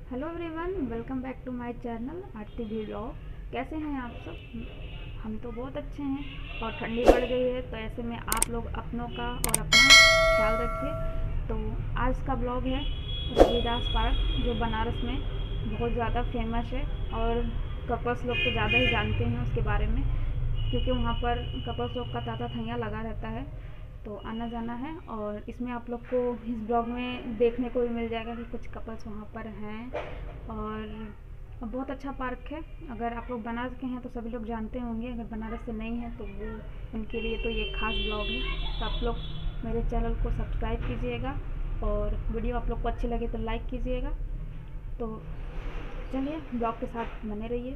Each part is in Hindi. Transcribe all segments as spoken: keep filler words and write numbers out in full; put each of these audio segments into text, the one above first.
Hello everyone, welcome back to my channel Aarti vlog. कैसे हैं आप सब? हम तो बहुत अच्छे हैं और ठंडी बढ़ गई है, तो ऐसे में आप लोग अपनों का और अपना ख्याल रखिए। तो आज का ब्लॉग है रविदास पार्क, जो बनारस में बहुत ज़्यादा फेमस है और कपल्स लोग तो ज़्यादा ही जानते हैं उसके बारे में, क्योंकि वहाँ पर कपल्स लोग का तांता थैया लगा रहता है। तो आना जाना है और इसमें आप लोग को इस ब्लॉग में देखने को भी मिल जाएगा कि कुछ कपल्स वहाँ पर हैं। और बहुत अच्छा पार्क है। अगर आप लोग बनारस के हैं तो सभी लोग जानते होंगे, अगर बनारस से नहीं है तो वो उनके लिए तो ये खास ब्लॉग है। तो आप लोग मेरे चैनल को सब्सक्राइब कीजिएगा और वीडियो आप लोग को अच्छी लगे तो लाइक कीजिएगा। तो चलिए ब्लॉग के साथ बने रहिए।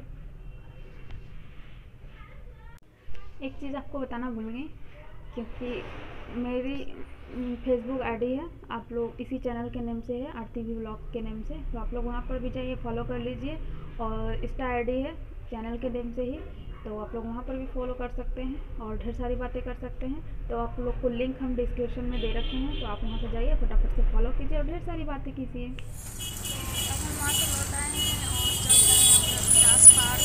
एक चीज़ आपको बताना भूल गई, क्योंकि मेरी फेसबुक आईडी है, आप लोग इसी चैनल के नेम से है, आरती वी व्लॉग के नेम से, तो आप लोग वहाँ पर भी जाइए, फॉलो कर लीजिए। और इंस्टा आईडी है चैनल के नेम से ही, तो आप लोग वहाँ पर भी फॉलो कर सकते हैं और ढेर सारी बातें कर सकते हैं। तो आप लोग को लिंक हम डिस्क्रिप्शन में दे रखे हैं, तो आप वहाँ से जाइए, फटाफट से फॉलो कीजिए और ढेर सारी बातें कीजिए। अब हम वहाँ से लौट आए हैं और चल रहे हैं रविदास पार्क।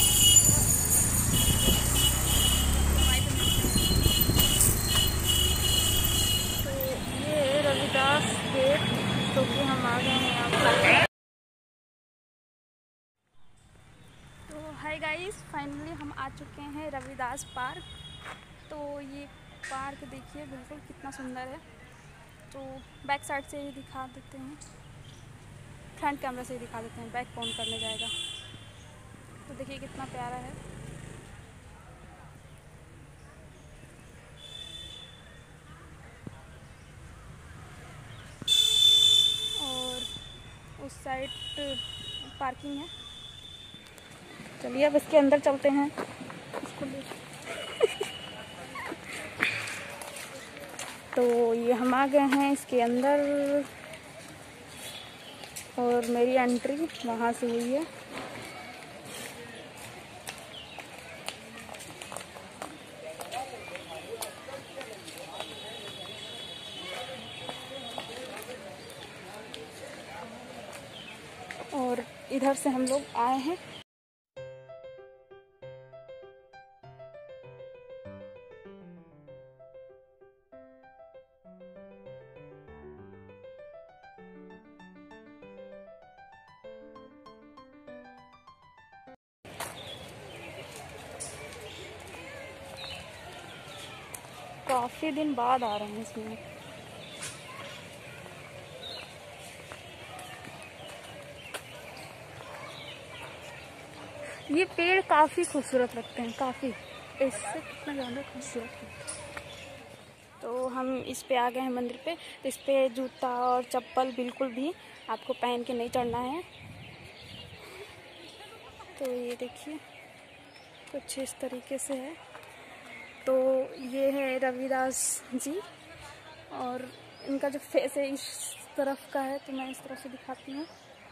रविदास गेट, तो कि हम आ गए हैं यहाँ पर। तो हाय गाइस, फाइनली हम आ चुके हैं रविदास पार्क। तो ये पार्क देखिए बिल्कुल कितना सुंदर है। तो बैक साइड से ही दिखा देते हैं, फ्रंट कैमरा से ही दिखा देते हैं, बैक कौन करने जाएगा। तो देखिए कितना प्यारा है। उस साइड पार्किंग है। चलिए अब इसके अंदर चलते हैं। इसको तो ये हम आ गए हैं इसके अंदर और मेरी एंट्री वहाँ से हुई है। और इधर से हम लोग आए हैं। काफी दिन बाद आ रहे हैं इसमें। ये पेड़ काफ़ी खूबसूरत लगते हैं, काफ़ी, इससे कितना ज़्यादा खूबसूरत है। तो हम इस पे आ गए हैं मंदिर पे। तो इस पे जूता और चप्पल बिल्कुल भी आपको पहन के नहीं चढ़ना है। तो ये देखिए कुछ इस तरीके से है। तो ये है रविदास जी और इनका जो फेस है इस तरफ का है, तो मैं इस तरफ से दिखाती हूँ।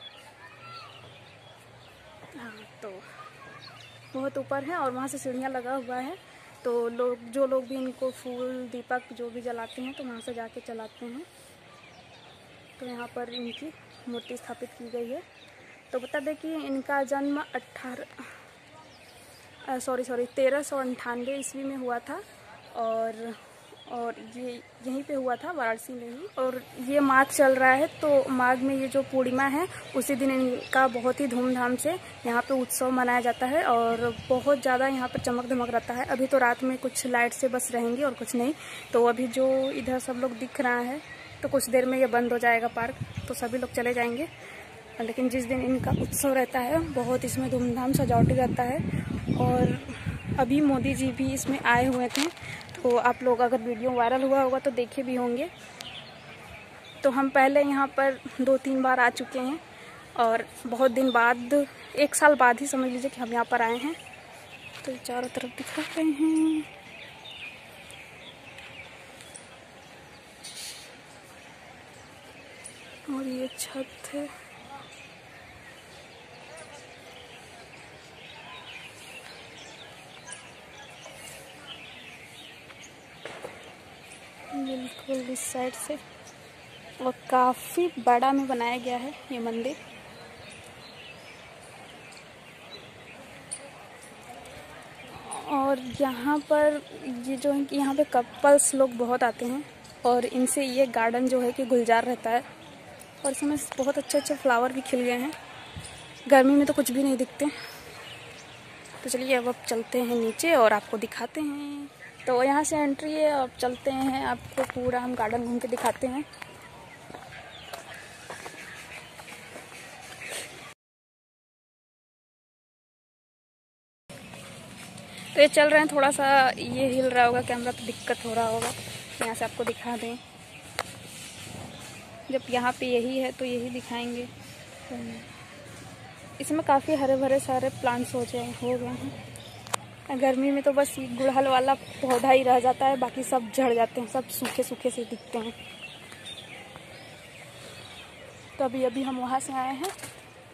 हाँ, तो बहुत ऊपर है और वहाँ से सीढ़ियाँ लगा हुआ है। तो लोग जो लोग भी इनको फूल दीपक जो भी जलाते हैं तो वहाँ से जाके चलाते हैं। तो यहाँ पर इनकी मूर्ति स्थापित की गई है। तो बता दें कि इनका जन्म अट्ठारह सॉरी सॉरी तेरह सौ अंठानवे ईस्वी में हुआ था और और ये यहीं पे हुआ था, वाराणसी में ही। और ये माघ चल रहा है, तो माघ में ये जो पूर्णिमा है उसी दिन इनका बहुत ही धूमधाम से यहाँ पे उत्सव मनाया जाता है और बहुत ज़्यादा यहाँ पर चमक धमक रहता है। अभी तो रात में कुछ लाइट से बस रहेंगी और कुछ नहीं। तो अभी जो इधर सब लोग दिख रहा है, तो कुछ देर में ये बंद हो जाएगा पार्क, तो सभी लोग चले जाएंगे। लेकिन जिस दिन इनका उत्सव रहता है बहुत इसमें धूमधाम सजावटी रहता है। और अभी मोदी जी भी इसमें आए हुए थे, तो आप लोग अगर वीडियो वायरल हुआ होगा तो देखे भी होंगे। तो हम पहले यहाँ पर दो तीन बार आ चुके हैं और बहुत दिन बाद, एक साल बाद ही समझ लीजिए कि हम यहाँ पर आए हैं। तो चारों तरफ दिखा रहे हैं। और ये छत है। बिल्कुल इस साइड से, और काफ़ी बड़ा में बनाया गया है ये मंदिर। और यहाँ पर ये जो है कि यहाँ पे कपल्स लोग बहुत आते हैं और इनसे ये गार्डन जो है कि गुलजार रहता है। और इसमें बहुत अच्छे अच्छे फ्लावर भी खिल गए हैं, गर्मी में तो कुछ भी नहीं दिखते। तो चलिए अब अब चलते हैं नीचे और आपको दिखाते हैं। तो यहाँ से एंट्री है, अब चलते हैं, आपको पूरा हम गार्डन घूम के दिखाते हैं। तो ये चल रहे हैं, थोड़ा सा ये हिल रहा होगा कैमरा तो दिक्कत हो रहा होगा, यहाँ से आपको दिखा दें। जब यहाँ पे यही है तो यही दिखाएंगे। इसमें काफ़ी हरे भरे सारे प्लांट्स हो जाए हो गए हैं। गर्मी में तो बस गुड़हल वाला पौधा ही रह जाता है, बाकी सब झड़ जाते हैं, सब सूखे सूखे से दिखते हैं। तो अभी अभी हम वहाँ से आए हैं।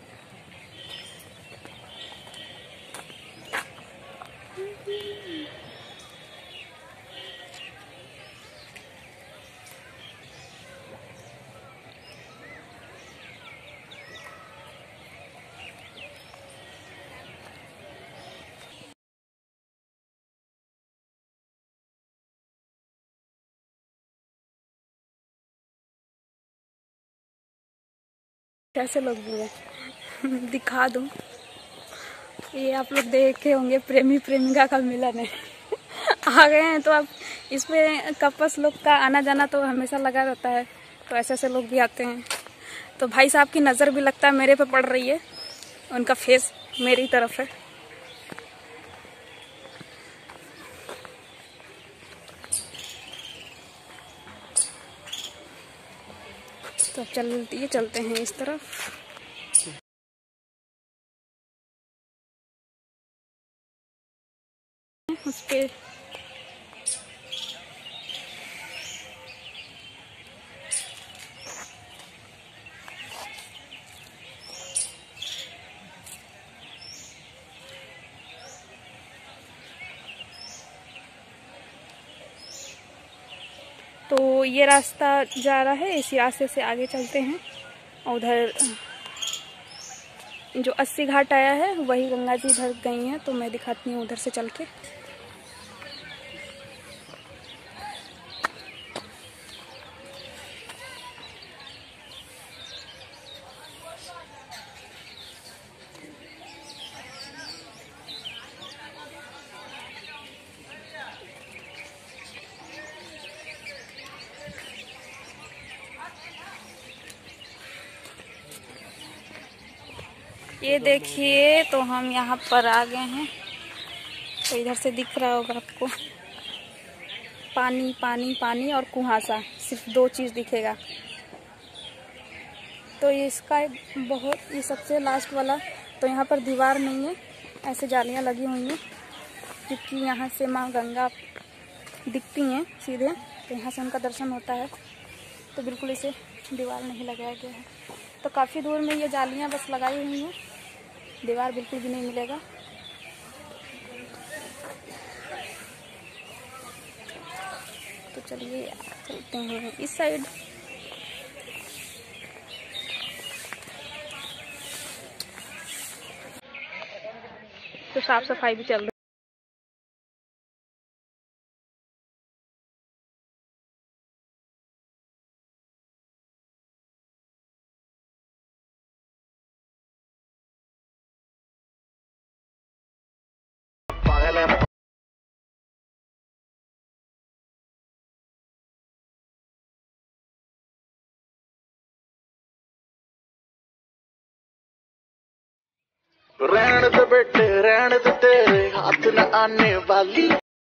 कैसे लोग भी दिखा दूँ, ये आप लोग देखे होंगे प्रेमी प्रेमिका का मिलन है। आ गए हैं तो अब इसमें कपल्स लोग का आना जाना तो हमेशा लगा रहता है, तो ऐसे ऐसे लोग भी आते हैं। तो भाई साहब की नज़र भी लगता है मेरे पे पड़ रही है, उनका फेस मेरी तरफ है। तो चलती है चलते हैं इस तरफ। उस पे तो ये रास्ता जा रहा है, इसी रास्ते से आगे चलते हैं। उधर जो अस्सी घाट आया है वही गंगा जी इधर गई हैं, तो मैं दिखाती हूँ उधर से चल के। ये देखिए, तो हम यहाँ पर आ गए हैं। तो इधर से दिख रहा होगा आपको पानी पानी पानी और कुहासा, सिर्फ दो चीज़ दिखेगा। तो ये इसका बहुत ये सबसे लास्ट वाला, तो यहाँ पर दीवार नहीं है, ऐसे जालियाँ लगी हुई हैं, क्योंकि यहाँ से माँ गंगा दिखती हैं सीधे, तो यहाँ से उनका दर्शन होता है। तो बिल्कुल इसे दीवार नहीं लगाया गया है। तो काफ़ी दूर में ये जालियाँ बस लगाई हुई हैं, दीवार बिल्कुल भी नहीं मिलेगा। तो चलिए चलते हैं इस साइड। तो साफ सफाई भी चल रही है। रहने दे बेटे रहने दे, तेरे हाथ न आने वाली।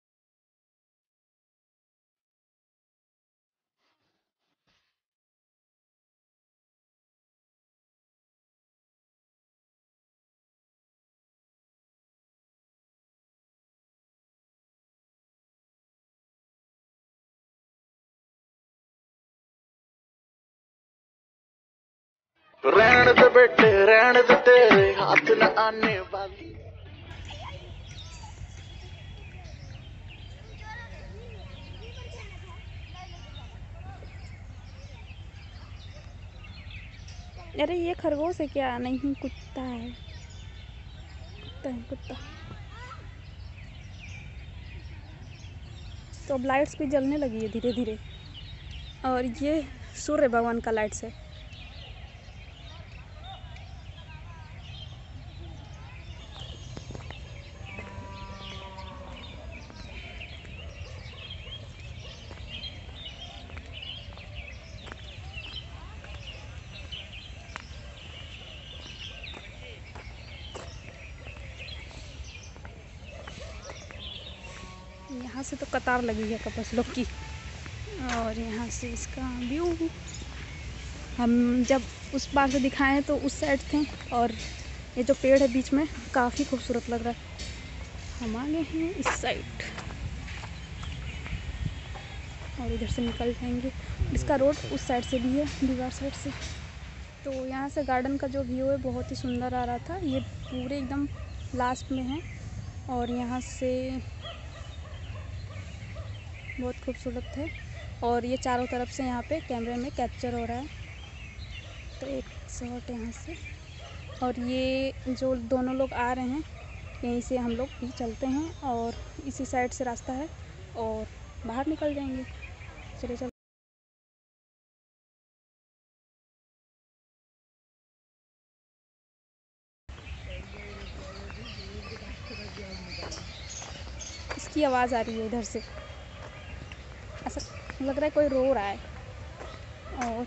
रहने दे बेटे रहने दे, तेरे हाथ न आने वाली। अरे ये खरगोश है क्या? नहीं, कुत्ता है, कुत्ता है कुत्ता। तो अब लाइट्स भी जलने लगी है धीरे धीरे। और ये सूर्य भगवान का लाइट्स है। यहाँ से तो कतार लगी है कपस लोग की। और यहाँ से इसका व्यू हम जब उस पार से दिखाएं तो उस साइड थे, और ये जो पेड़ है बीच में काफ़ी खूबसूरत लग रहा है। हम आ गए हैं इस साइड और इधर से निकल जाएंगे। इसका रोड उस साइड से भी है, दीवार साइड से। तो यहाँ से गार्डन का जो व्यू है बहुत ही सुंदर आ रहा था। ये पूरे एकदम लास्ट में है और यहाँ से बहुत खूबसूरत है। और ये चारों तरफ से यहाँ पे कैमरे में कैप्चर हो रहा है। तो एक शॉट यहाँ से, और ये जो दोनों लोग आ रहे हैं यहीं से हम लोग भी चलते हैं और इसी साइड से रास्ता है और बाहर निकल जाएंगे। चलिए चल। इसकी आवाज़ आ रही है इधर से, ऐसा लग रहा है कोई रो रहा है। और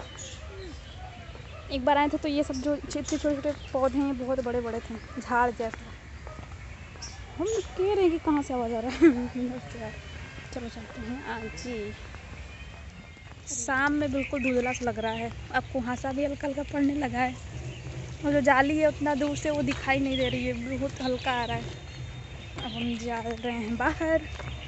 एक बार आए थे तो ये सब जो छोटे छोटे पौधे हैं बहुत बड़े बड़े थे, झाड़ जैसा। हम कह रहे हैं कि कहाँ से आवाज़ आ रहा है। चलो चलते हैं। हाँ जी, शाम में बिल्कुल धुंधला सा लग रहा है। अब कुहासा भी हल्का हल्का पड़ने लगा है और जो जाली है उतना दूर से वो दिखाई नहीं दे रही है, बहुत हल्का आ रहा है। अब हम जा रहे हैं बाहर।